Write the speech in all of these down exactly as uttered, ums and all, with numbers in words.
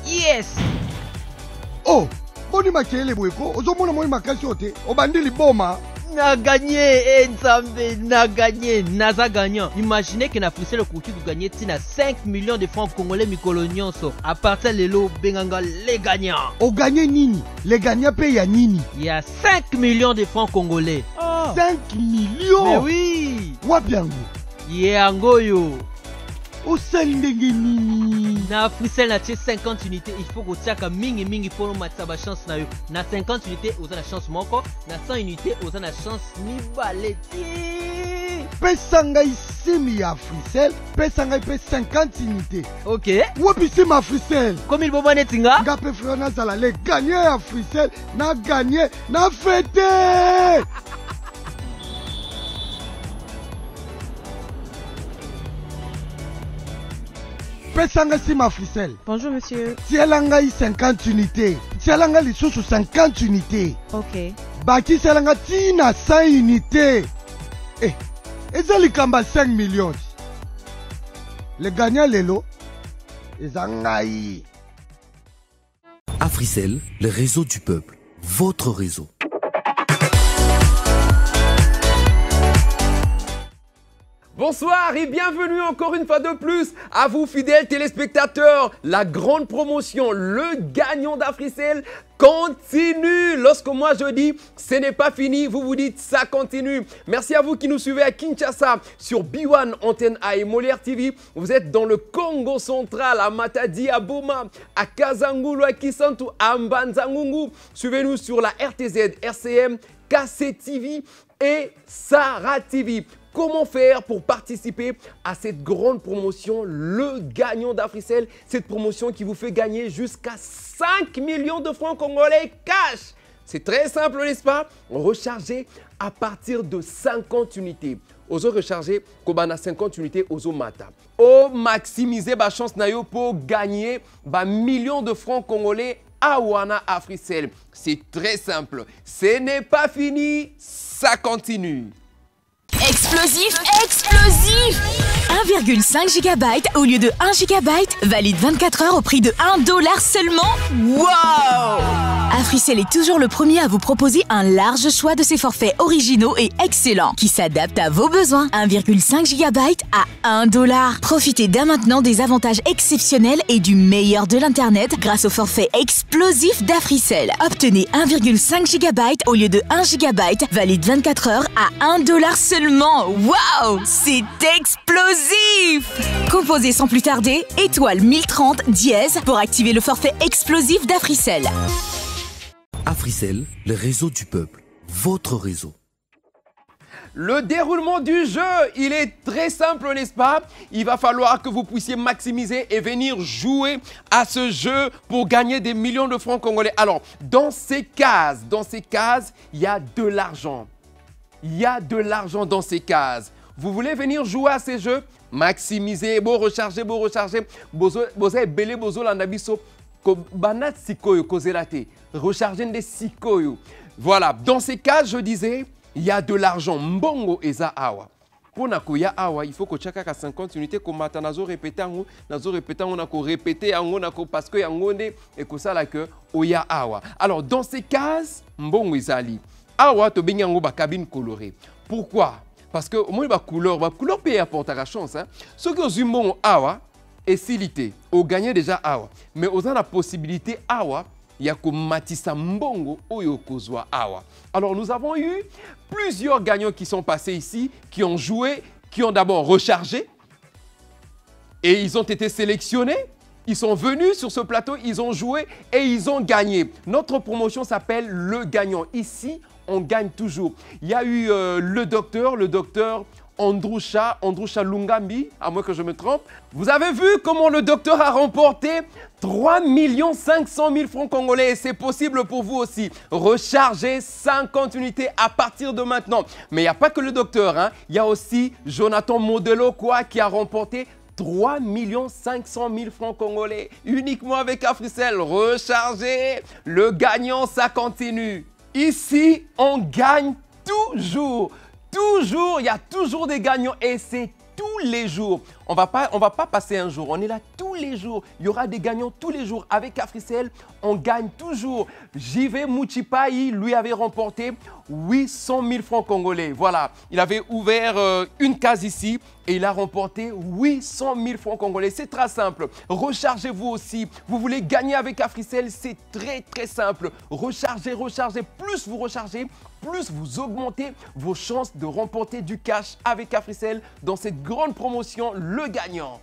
Yes. Oh, boni makele boyeko, ozomona moi makasi ote, obandi liboma. Na gagné, eh Nzambe, na gagné, naza gagnant. Imaginez que na Frissel Kouki vous gagnez tina cinq millions de francs congolais mikolo nyonso. À partir de l'eau, benganga les gagnants. O gagné nini? Les gagnants payent à nini? Il y a cinq millions de francs congolais. Oh. cinq millions? Mais oui. Wapiango. Yangoyo. Au ndenge nini? Na Frissel na cinquante unités, il faut que tu mingi mingi pour nous mettre sa chance na yo. Na cinquante unités, vous avez la chance moko. Na cent unités, vous avez la chance ni baleti. Pesanga isimi ya Frissel, pesanga pe cinquante unités. Ok. Wapi c'est ma Frissel? Comme il bobo netinga? Nga pe frère na zala le gagner ya Frissel, na gagner, na fêter. Pesanga si ma Frissel. Bonjour monsieur. Tielanga i cinquante unités. Tielanga li sous cinquante unités. Ok. Baki tielanga tina cent unités. Eh, ezali kamba cinq millions. Le gagnant lelo, ezangai. Africell, le réseau du peuple. Votre réseau. Bonsoir et bienvenue encore une fois de plus à vous fidèles téléspectateurs. La grande promotion, le gagnant d'Africell continue. Lorsque moi je dis ce n'est pas fini, vous vous dites ça continue. Merci à vous qui nous suivez à Kinshasa sur B un Antenne A et Molière T V. Vous êtes dans le Congo central, à Matadi, à Boma, à Kazangulu, à Kisantu, à Mbanzangungu. Suivez-nous sur la R T Z, R C M, K C T V et Sarah T V. Comment faire pour participer à cette grande promotion, le gagnant d'Africell, cette promotion qui vous fait gagner jusqu'à cinq millions de francs congolais cash. C'est très simple, n'est-ce pas? Rechargez à partir de cinquante unités. Ozo recharger, kobana cinquante unités, ozo mata. O maximiser ma chance nayo pour gagner ba millions de francs congolais à Wana Africell. C'est très simple. Ce n'est pas fini, ça continue. Explosif, explosif! un virgule cinq gigabytes au lieu de un gigabyte, valide vingt-quatre heures au prix de un dollar seulement. Wow! Africell est toujours le premier à vous proposer un large choix de ses forfaits originaux et excellents qui s'adaptent à vos besoins. un virgule cinq gigabytes à un dollar. Profitez dès maintenant des avantages exceptionnels et du meilleur de l'internet grâce au forfait explosif d'Africell. Obtenez un virgule cinq gigabytes au lieu de un gigabyte, valide vingt-quatre heures à un dollar seulement. Waouh! C'est explosif! Composez sans plus tarder étoile mille trente dièse pour activer le forfait explosif d'Africell. Africell, le réseau du peuple. Votre réseau. Le déroulement du jeu, il est très simple, n'est-ce pas? Il va falloir que vous puissiez maximiser et venir jouer à ce jeu pour gagner des millions de francs congolais. Alors, dans ces cases, dans ces cases, il y a de l'argent. Il y a de l'argent dans ces cases. Vous voulez venir jouer à ces jeux? Maximiser, beau recharger, beau recharger. Bozo belé bozo landabiso ko banat sikoyo kozelate. Recharger des sikoyo. Voilà, dans ces cases, je disais, il y a de l'argent. Mbongo eza awa. Pour nakoya awa, il faut que chaka ka cinquante unités ko mata nazo répéter ngo, nazo répéter ngo nako répéter ngo nako parce que yango ne et que ça la que oya awa. Alors dans ces cases, mbongo ezali. Awa to benyango ba cabine colorée. Pourquoi? Parce que moi ba couleur, ba couleur peut apporter la chance hein. Ce que aux mbongo awa et silité, au gagner déjà awa. Mais aux a la possibilité awa ya ko matisa mbongo oyo kozwa awa. Alors nous avons eu plusieurs gagnants qui sont passés ici, qui ont joué, qui ont d'abord rechargé et ils ont été sélectionnés. Ils sont venus sur ce plateau, ils ont joué et ils ont gagné. Notre promotion s'appelle le gagnant. Ici, on gagne toujours. Il y a eu euh, le docteur, le docteur Andrusha, Andrusha Lungambi, à moins que je me trompe. Vous avez vu comment le docteur a remporté trois millions cinq cent mille francs congolais et c'est possible pour vous aussi. Rechargez cinquante unités à partir de maintenant. Mais il n'y a pas que le docteur, hein. Il y a aussi Jonathan Modelo quoi, qui a remporté trois millions cinq cent mille francs congolais uniquement avec Africell. Rechargez, le gagnant, ça continue. Ici, on gagne toujours. Toujours, il y a toujours des gagnants et c'est tous les jours. On va pas, on va pas passer un jour, on est là tous les jours. Il y aura des gagnants tous les jours. Avec Africell, on gagne toujours. J V Muchipai, lui, avait remporté huit cent mille francs congolais. Voilà, il avait ouvert euh, une case ici et il a remporté huit cent mille francs congolais. C'est très simple. Rechargez-vous aussi. Vous voulez gagner avec Africell, c'est très très simple. Rechargez, rechargez. Plus vous rechargez, plus vous augmentez vos chances de remporter du cash avec Africell dans cette grande promotion, le gagnant.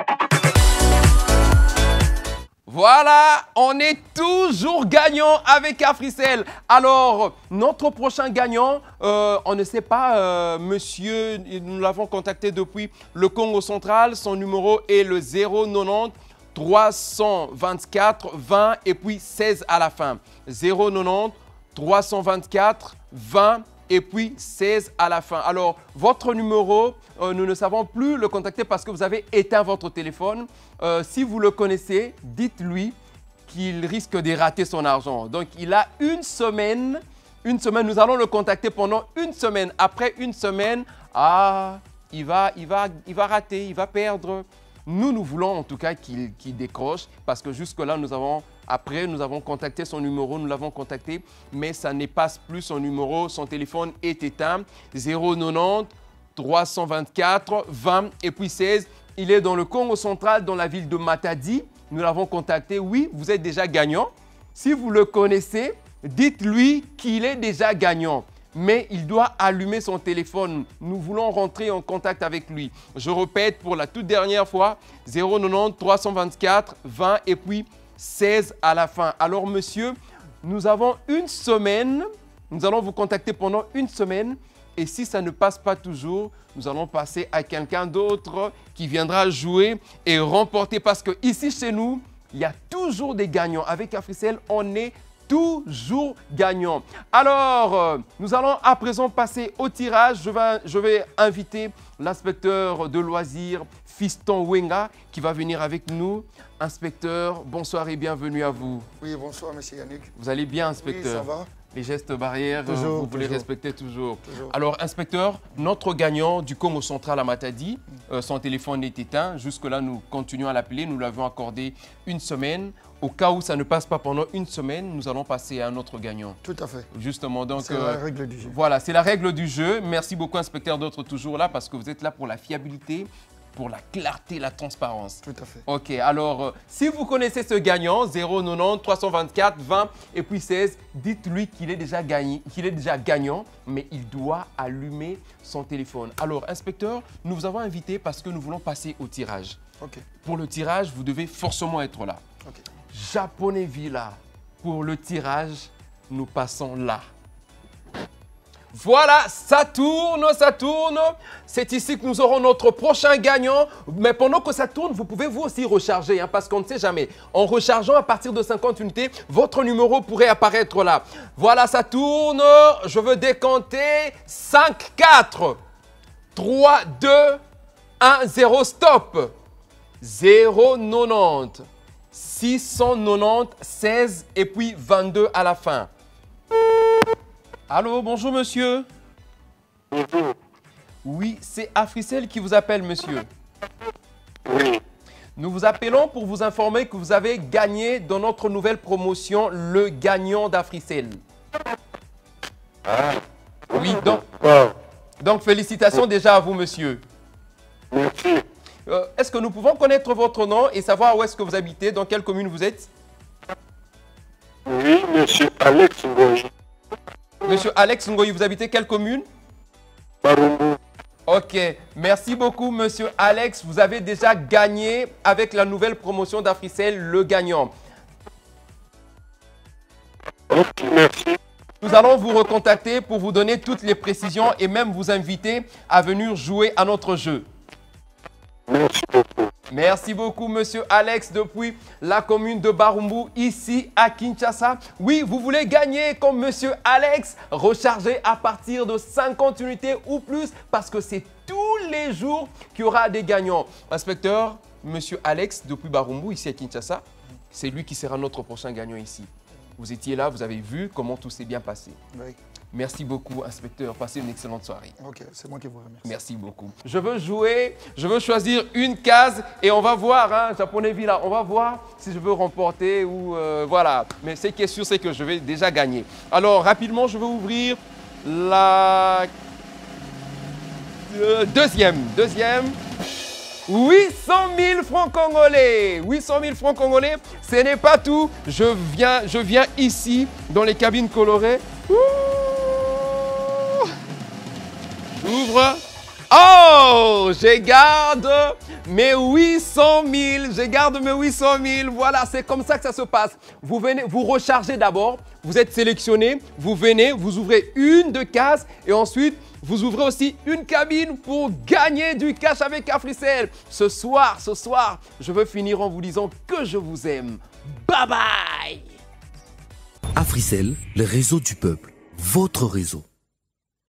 Voilà, on est toujours gagnant avec Africell. Alors, notre prochain gagnant, euh, on ne sait pas, euh, monsieur, nous l'avons contacté depuis le Congo central. Son numéro est le zéro quatre-vingt-dix trois cent vingt-quatre vingt et puis seize à la fin. zéro quatre-vingt-dix trois cent vingt-quatre vingt et puis seize à la fin. Alors, votre numéro, euh, nous ne savons plus le contacter parce que vous avez éteint votre téléphone. Euh, si vous le connaissez, dites-lui qu'il risque de rater son argent. Donc, il a une semaine, une semaine, nous allons le contacter pendant une semaine. Après une semaine, ah, il va, il va, il va rater, il va perdre. Nous, nous voulons en tout cas qu'il qu'il décroche parce que jusque-là, nous avons, après, nous avons contacté son numéro, nous l'avons contacté, mais ça ne passe plus son numéro, son téléphone est éteint. zéro quatre-vingt-dix trois cent vingt-quatre vingt et puis seize. Il est dans le Congo central, dans la ville de Matadi. Nous l'avons contacté. Oui, vous êtes déjà gagnant. Si vous le connaissez, dites-lui qu'il est déjà gagnant. Mais il doit allumer son téléphone. Nous voulons rentrer en contact avec lui. Je répète pour la toute dernière fois, zéro quatre-vingt-dix trois cent vingt-quatre vingt et puis seize à la fin. Alors monsieur, nous avons une semaine. Nous allons vous contacter pendant une semaine. Et si ça ne passe pas toujours, nous allons passer à quelqu'un d'autre qui viendra jouer et remporter. Parce que ici chez nous, il y a toujours des gagnants. Avec Africell, on est toujours gagnant. Alors, euh, nous allons à présent passer au tirage. Je vais, je vais inviter l'inspecteur de loisirs, Fiston Wenga, qui va venir avec nous. Inspecteur, bonsoir et bienvenue à vous. Oui, bonsoir, monsieur Yannick. Vous allez bien, inspecteur? Oui, ça va. Les gestes barrières, toujours, vous voulez toujours. respecter toujours. toujours. Alors, inspecteur, notre gagnant du Congo central à Matadi, euh, son téléphone est éteint. Jusque-là, nous continuons à l'appeler. Nous l'avons accordé une semaine. Au cas où ça ne passe pas pendant une semaine, nous allons passer à un autre gagnant. Tout à fait. Justement, donc... C'est euh, la règle du jeu. Voilà, c'est la règle du jeu. Merci beaucoup, inspecteur, d'être toujours là parce que vous êtes là pour la fiabilité, pour la clarté, la transparence. Tout à fait. Ok, alors, euh, si vous connaissez ce gagnant, zéro quatre-vingt-dix trois cent vingt-quatre vingt et puis seize, dites-lui qu'il est déjà gagné, qu'il est déjà gagnant, mais il doit allumer son téléphone. Alors, inspecteur, nous vous avons invité parce que nous voulons passer au tirage. Ok. Pour le tirage, vous devez forcément être là. Ok. Japonais Villa, pour le tirage, nous passons là. Voilà, ça tourne, ça tourne. C'est ici que nous aurons notre prochain gagnant. Mais pendant que ça tourne, vous pouvez vous aussi recharger, hein, parce qu'on ne sait jamais. En rechargeant à partir de cinquante unités, votre numéro pourrait apparaître là. Voilà, ça tourne. Je veux décompter cinq, quatre, trois, deux, un, zéro, stop. zéro quatre-vingt-dix, six cent quatre-vingt-dix, seize et puis vingt-deux à la fin. Allô, bonjour monsieur. Bonjour. Oui, c'est Africell qui vous appelle, monsieur. Oui. Nous vous appelons pour vous informer que vous avez gagné dans notre nouvelle promotion le gagnant d'Africell. Ah. Oui, donc, Wow. donc félicitations déjà à vous, monsieur. Merci. Euh, Est-ce que nous pouvons connaître votre nom et savoir où est-ce que vous habitez, dans quelle commune vous êtes? Oui, monsieur Alex Ngoyi. Monsieur Alex Ngoyi, vous habitez quelle commune? Barumbu. Ok, merci beaucoup monsieur Alex. Vous avez déjà gagné avec la nouvelle promotion d'Africell, le gagnant. Ok, merci. Nous allons vous recontacter pour vous donner toutes les précisions et même vous inviter à venir jouer à notre jeu. Merci beaucoup. Merci beaucoup, monsieur Alex, depuis la commune de Barumbu, ici à Kinshasa. Oui, vous voulez gagner comme monsieur Alex? Rechargez à partir de cinquante unités ou plus parce que c'est tous les jours qu'il y aura des gagnants. Inspecteur, monsieur Alex, depuis Barumbu, ici à Kinshasa, c'est lui qui sera notre prochain gagnant ici. Vous étiez là, vous avez vu comment tout s'est bien passé. Oui. Merci beaucoup, inspecteur. Passez une excellente soirée. Ok, c'est moi qui vous remercie. Merci beaucoup. Je veux jouer, je veux choisir une case et on va voir, hein, japonais Villa, on va voir si je veux remporter ou euh, voilà. Mais ce qui est sûr, c'est que je vais déjà gagner. Alors, rapidement, je vais ouvrir la euh, deuxième. Deuxième. huit cent mille francs congolais. huit cent mille francs congolais, ce n'est pas tout. Je viens, je viens ici, dans les cabines colorées. Ouh. J'ouvre. Oh, je garde mes huit cent mille. Je garde mes huit cent mille. Voilà, c'est comme ça que ça se passe. Vous venez, vous rechargez d'abord. Vous êtes sélectionné. Vous venez, vous ouvrez une de cases et ensuite, vous ouvrez aussi une cabine pour gagner du cash avec Africell. Ce soir, ce soir, je veux finir en vous disant que je vous aime. Bye bye. Africell, le réseau du peuple, votre réseau.